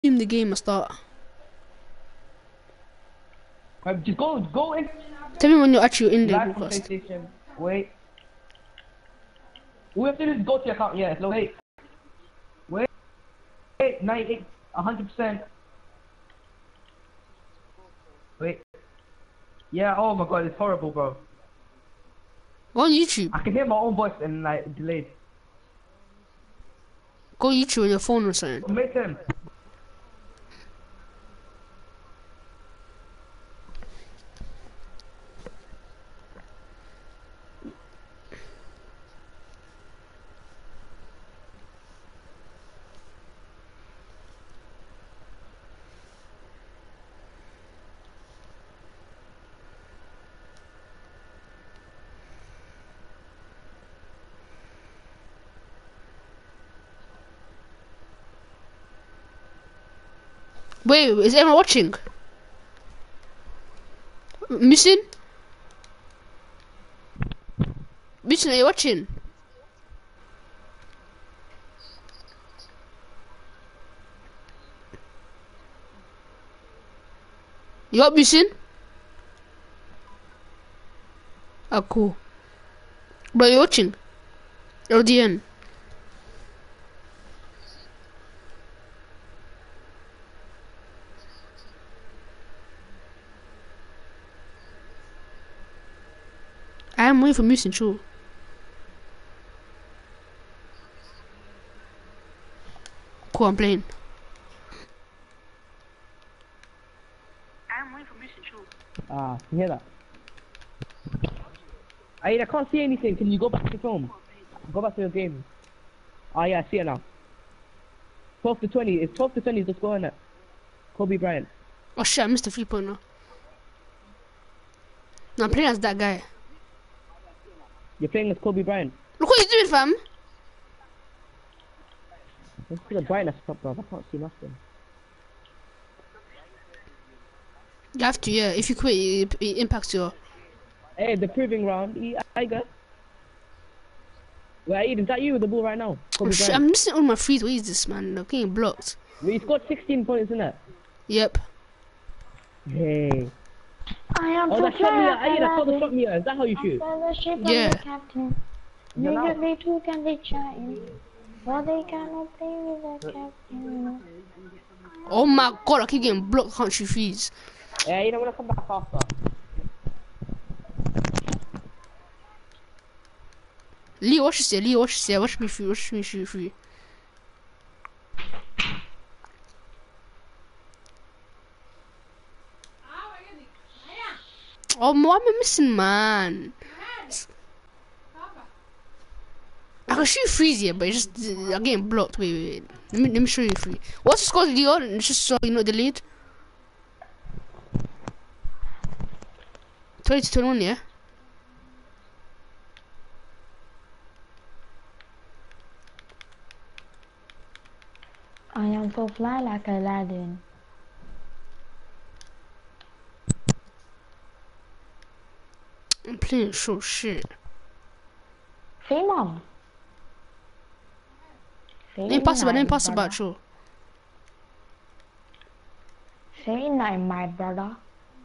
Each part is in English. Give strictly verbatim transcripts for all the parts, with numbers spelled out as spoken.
in the game, I start. Right, just go, go in. Tell me when you're actually in the Live from broadcast. PlayStation. Wait. We have to do is go to your account. Yeah, so wait. Wait. Wait, ninety-eight, one hundred percent. Wait. Yeah, oh my god, it's horrible, bro. Go on YouTube. I can hear my own voice and like delayed. Go on YouTube on your phone or something. Make them. Wait, is everyone watching? Missing? Missing, are you watching? You up, Missing? Oh, cool. But you watching? L D N. I'm waiting for Missing too. Cool, I'm playing. I'm waiting for Missing too. Ah, you hear that? I, I can't see anything. Can you go back to the film? Go back to your game. Ah, yeah, I see it now. twelve to twenty. It's twelve to twenty. Just go in it. Kobe Bryant. Oh shit, I missed the free point now. No, I'm playing as that guy. You're playing as Kobe Bryant. Look what he's doing, fam. Let's see the brightness up, bro. I can't see nothing. You have to, yeah. If you quit, it, it impacts your... Hey, the proving round. E I got. Wait, is that you with the ball right now? Oh, shit, I'm missing all my frees. What is this, man? I'm getting blocked. Well, you scored sixteen points, isn't it? Yep. Hey. I am Oh, the that shot meter. Hey, captain. that's called the shot meter. Is that how you shoot? Fellowship of Yeah. the captain. You're not. Immediately two can be chatting, but they cannot play with the captain. Oh my god, I keep getting blocked. Can't shoot frees. Yeah, you know, I'm gonna come back after. Leo, watch this, yeah. Leo, watch this, yeah. Watch me free. Watch me shoot free. Oh, what am I missing, man? I can shoot freeze here, but it's just uh, I'm getting blocked. Wait, wait, wait. Let me let me show you free. What's the score, Leo? Just so you know the lead. Twenty to twenty-one, yeah. I am so fly like Aladdin. I'm playing so shit. Say, mom. Say Let me pass it back. Let me nine, pass it back, brother. sure. Say nine, my brother.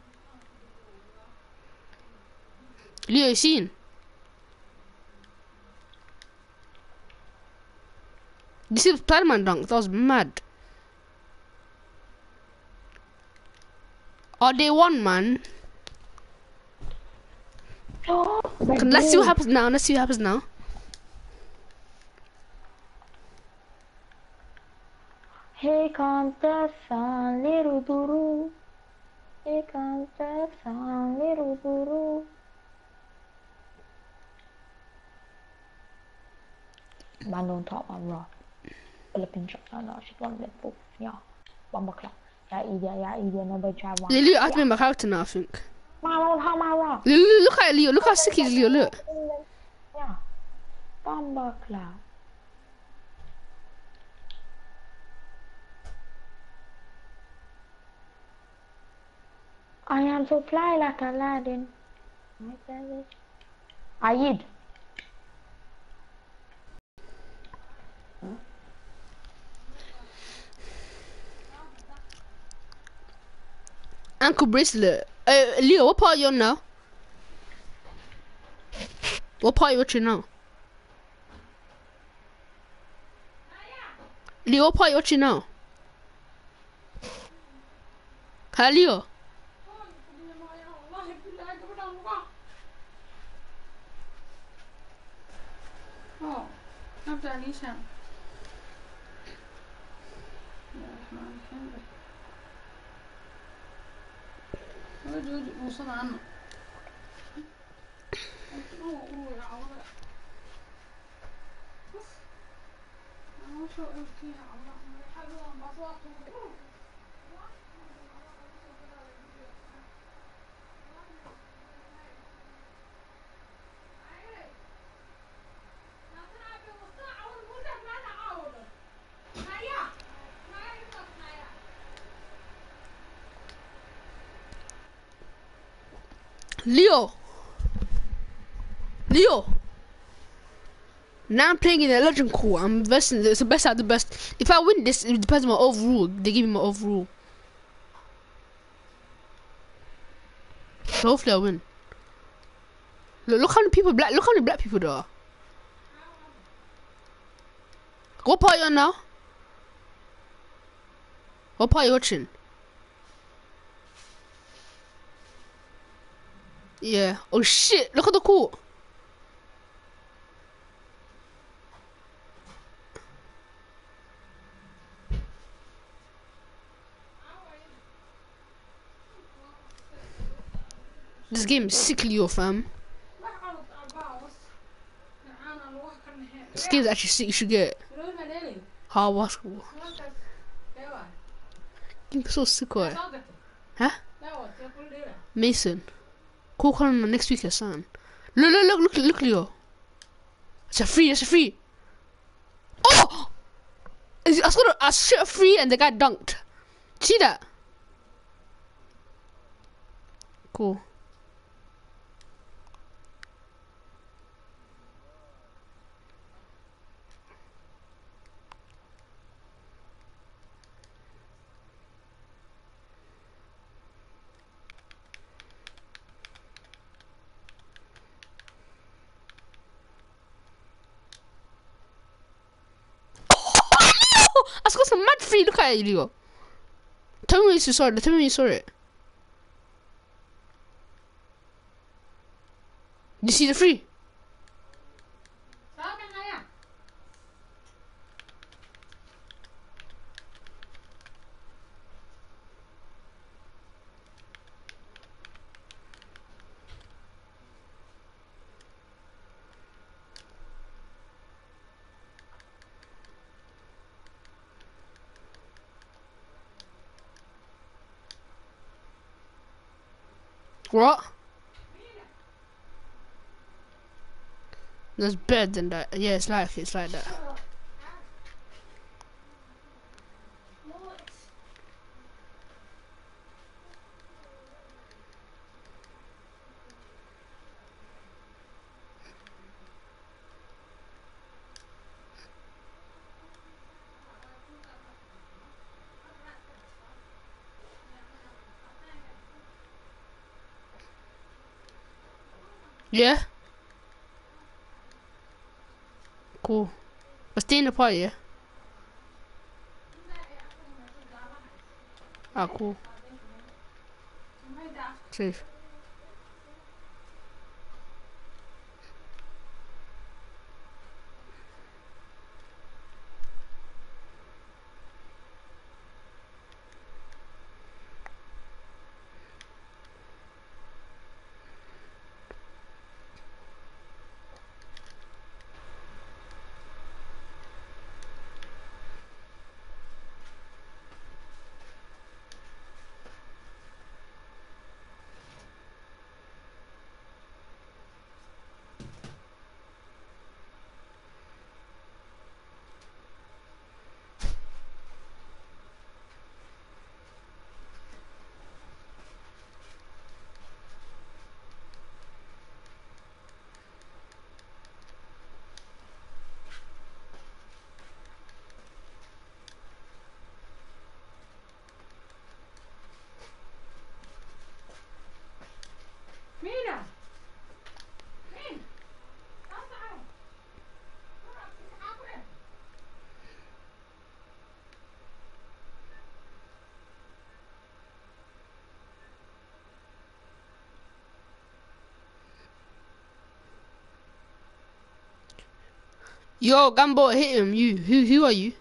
Leo, you seen? You see the Spider-Man dunk? That was mad. Oh, they won, man. Oh, Okay, let's see what happens now. Let's see what happens now. Here comes the sun, little doo. Here comes the sun, little doo. Man on top, man raw. Philippine shot, no, no, she's one little. Yeah, one buckler. Yeah, idiot, yeah, idiot, nobody try one. Leo, I have to make my character now, I think. Man on top, man raw. Leo, look at Leo. Look how sick he is, Leo. Look. Yeah, one buckler. I am so fly like Aladdin. Ayid. Ankle bracelet. Uh, Leo, what part are you on now? What part are you watching now? Leo, what part are you watching now? Hi, Leo. Oh, after Alicia. وصل عنه Leo. Leo. Now I'm playing in a legend core. I'm investing. It's the best out of the best. If I win this, it depends on my overall. They give me my overall. So hopefully I win. Look, look how many people black. Look how many black people there are. What part are you on now? What part are you watching? Yeah. Oh shit! Look at the court. This game is sickly, yo, fam. This game is actually sick. You should get it. How basketball? Game is so sick, boy. Huh? Mason. Call on next week, son. Look, look, look, look, look, Leo. It's a free. It's a free. Oh! I scored a, I shot a free and the guy dunked. See that? Cool. I scored some mad free. Look at it, Leo. Tell me when you saw it. Tell me when you saw it. Did you see the free? What? That's better than that. Yeah, it's like it's like that. Yeah? Cool. But stay in the party, yeah? Ah, cool. Safe. Yo, Gambo, hit him. You, who, who are you?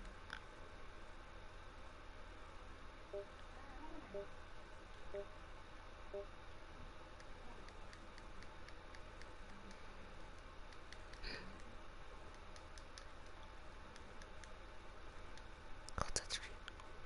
God, that's real.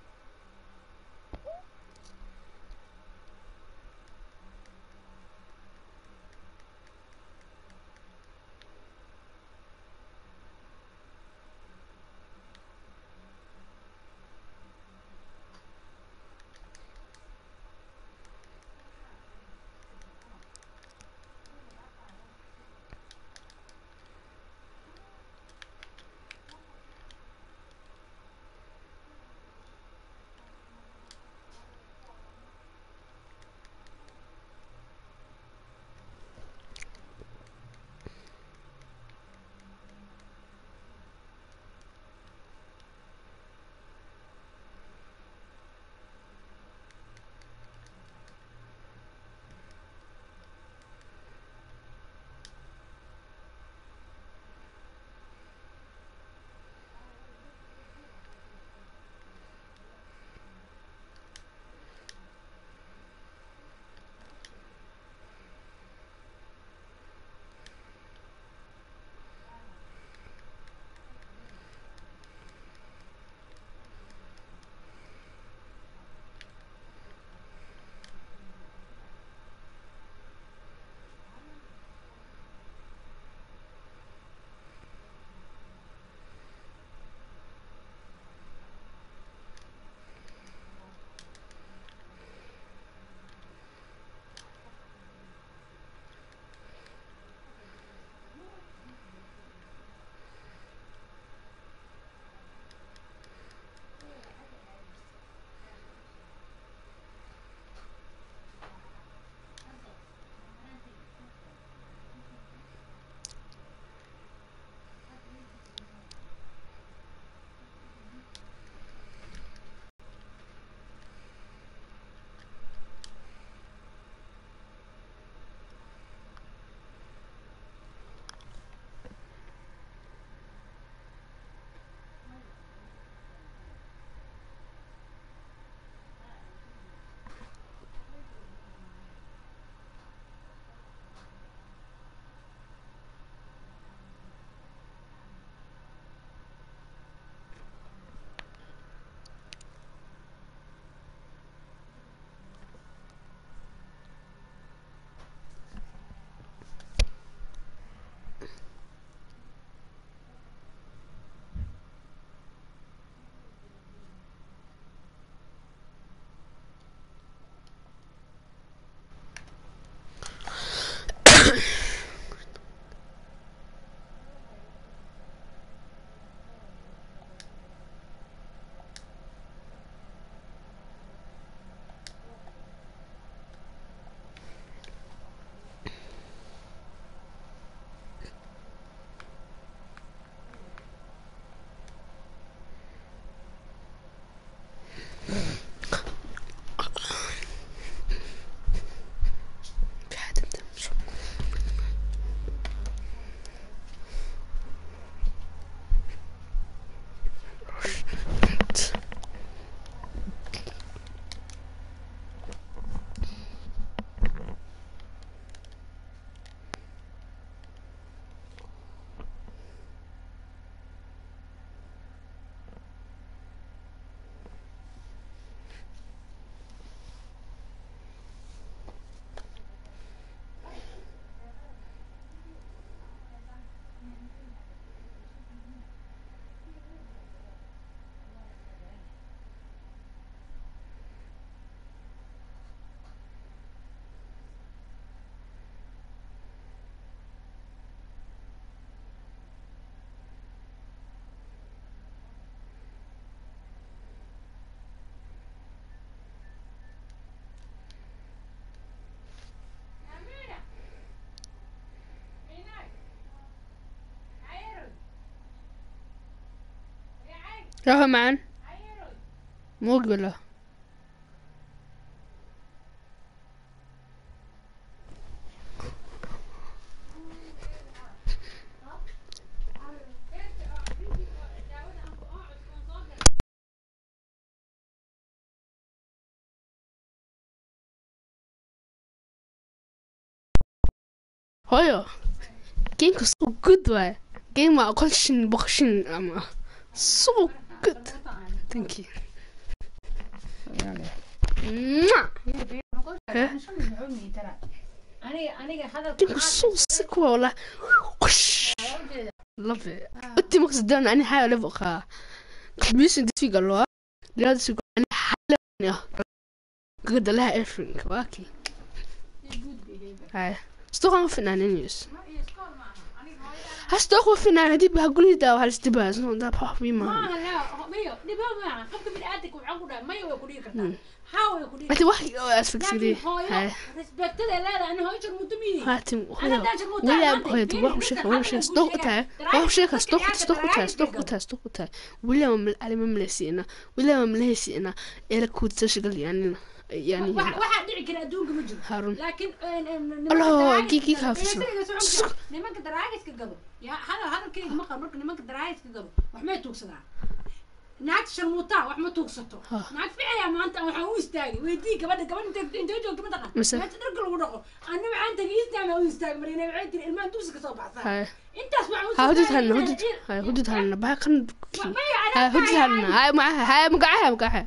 رحمان مقبلة hooyo gameka so good waay game waa qolshin boqshin ama so good thank you gameka so sick والله love it انت مقصدان اني حاجه لبقى بيس انت في قالوا لازم انا حاله قد لها ايرفرينج واكي هاي استوقع فنانين هستوقع فنان هدي بقولي دا وهالستباز نو دا بحبي ما ما لا ميو دي بقى قفك من ادك وعقوده ما يقولي كرتا حاول يقولي انت واحد اسفك سيدي هاي ريسبكت لا لا انا هاي مدمي هاتم ولا بغيت واحد شيء واحد شيء استوقعتها واحد شيء استوقعت استوقعتها استوقعتها استوقعتها ولا من على مملسينا ولا مملسينا الى كود تشغل يعني يعني واحد دعي كده ادونك مجرم هارون لكن الله كي كي خافش nimanka daraagiska gabo ya hada hadalkayga ma qarno nimanka daraagiska gabo wax ma tuugsadaan naag sharmuuta wax ma tuugsato naag ficaya maanta waxa uu istaagay weydii gabadha gabadha inta inta joogto ma taqaan maanta dharka lagu dhaqo anna waxaan tagay istaagay uu istaagay marina waxay tiri ilmaan dugsiga soo baxsan intaas waxa uu هودت هلنا هودت هاي هودت هلنا بها كان هاي هودت هلنا هاي معها هاي مقعها مقعها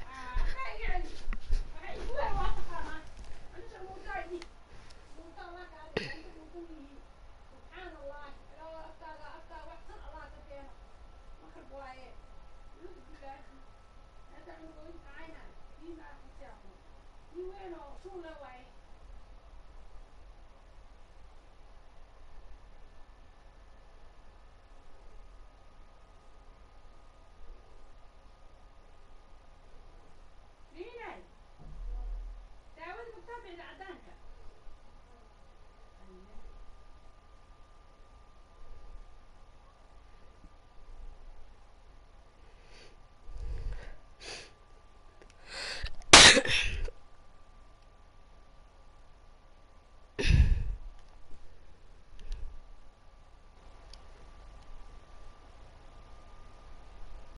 You went on,